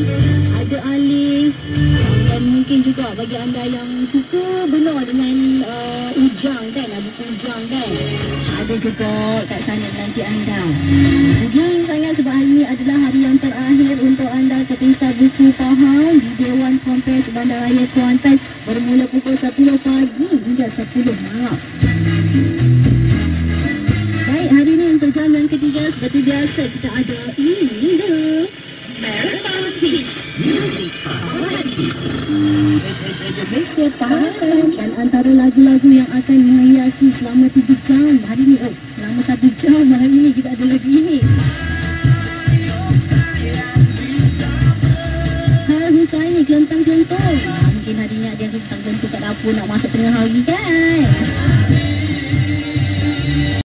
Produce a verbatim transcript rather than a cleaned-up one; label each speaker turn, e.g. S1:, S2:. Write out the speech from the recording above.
S1: Ada Alif, dan mungkin juga bagi anda yang suka benar dengan uh, Ujang kan, buku Ujang kan, ada juga kat sana nanti anda. Rugi sangat sebab hari ini adalah hari yang terakhir untuk anda ke Pesta Buku Pahang di Dewan Kompes Bandaraya Kuantan bermula pukul sepuluh pagi hingga sepuluh malam. Baik, hari ini untuk jam yang ketiga seperti biasa kita ada ini dia Marathon Hits Music Party. Dan antara lagu-lagu yang akan menghiasi selama tiga jam hari ini, oh, selama satu jam hari ini kita ada lagu ini. Hai Husaini, kelentang-kelentong. Nah, mungkin hari ini ada yang kelentang-kelentong kat dapur nak masuk tengah hari kan?